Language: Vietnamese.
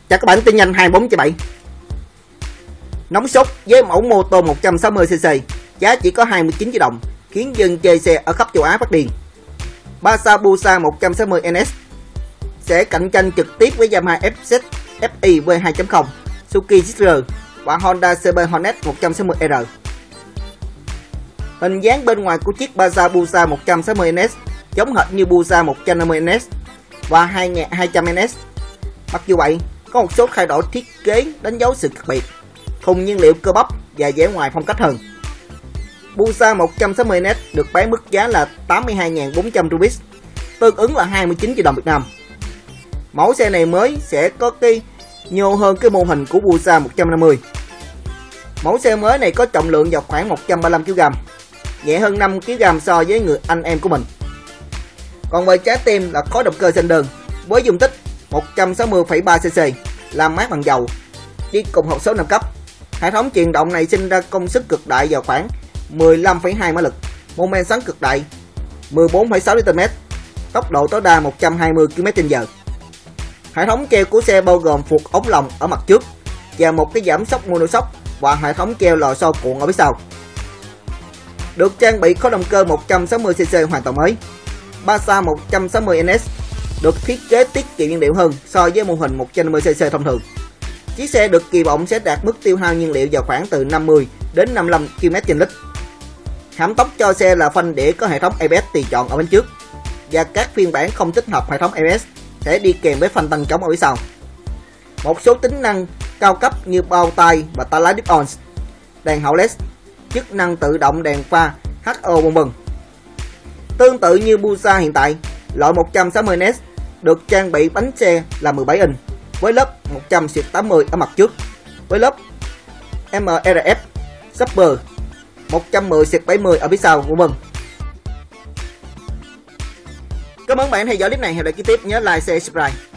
Chào các bạn, tin nhanh 24/7. Nóng sốt với mẫu mô tô 160cc, giá chỉ có 29 triệu đồng, khiến dân chơi xe ở khắp châu Á phát điên. Hayabusa 160NS sẽ cạnh tranh trực tiếp với Yamaha FZ FI V2.0, Suzuki GR và Honda CB Hornet 160R. Hình dáng bên ngoài của chiếc Hayabusa 160NS giống hệt như Busa 150NS và 2200NS. Mặc dù vậy, có một số thay đổi thiết kế đánh dấu sự khác biệt, thùng nhiên liệu cơ bắp và vẻ ngoài phong cách hơn. Busa 160NS được bán mức giá là 82.400 rupees, tương ứng là 29 triệu đồng Việt Nam. Mẫu xe này mới sẽ có cái nhô hơn cái mô hình của Busa 150. Mẫu xe mới này có trọng lượng vào khoảng 135 kg, nhẹ hơn 5 kg so với người anh em của mình. Còn về trái tim là khối động cơ xanh đơn với dung tích 160,3cc, làm mát bằng dầu, đi cùng hộp số 5 cấp. Hệ thống truyền động này sinh ra công suất cực đại vào khoảng 15,2 mã lực, mô men xoắn cực đại 14,6 Nm, tốc độ tối đa 120 km/h. Hệ thống treo của xe bao gồm phuộc ống lồng ở mặt trước và một cái giảm sóc monoshock và hệ thống treo lò xo cuộn ở phía sau. Được trang bị khối động cơ 160cc hoàn toàn mới. Hayabusa 160NS được thiết kế tiết kiệm nhiên liệu hơn so với mô hình 150cc thông thường. Chiếc xe được kỳ vọng sẽ đạt mức tiêu hao nhiên liệu vào khoảng từ 50 đến 55 km/lít. Hãm tốc cho xe là phanh đĩa có hệ thống ABS tùy chọn ở bên trước, và các phiên bản không tích hợp hệ thống ABS sẽ đi kèm với phanh tăng trống ở phía sau. Một số tính năng cao cấp như bao tay và tay lái clip-on, đèn hậu LED, chức năng tự động đèn pha HO v.v. Tương tự như Busa hiện tại, loại 160NS được trang bị bánh xe là 17 inch với lớp 100/80 ở mặt trước, với lớp MRF Super 110/70 ở phía sau v.v. Cảm ơn bạn theo dõi clip này. Hẹn gặp lại kế tiếp, nhớ like, share, subscribe.